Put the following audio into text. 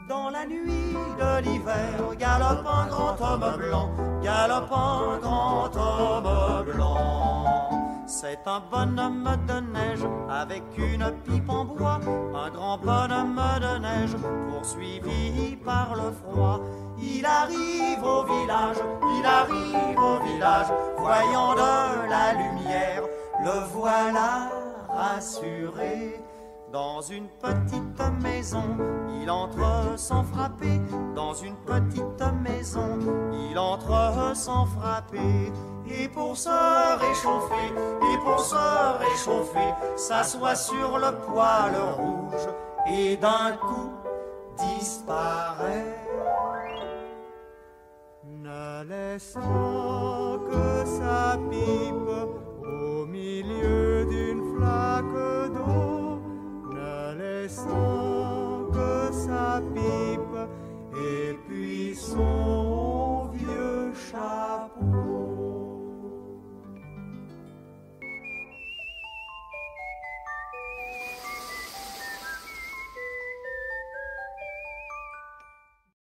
Dans la nuit de l'hiver, galope un grand homme blanc, galope un grand homme blanc. C'est un bonhomme de neige avec une pipe en bois, un grand bonhomme de neige poursuivi par le froid. Il arrive au village, il arrive au village, voyant de la lumière, le voilà rassuré. Dans une petite maison, il entre sans frapper. Dans une petite maison, il entre sans frapper. Et pour se réchauffer, s'assoit sur le poêle rouge et d'un coup disparaît. Ne laisse pas que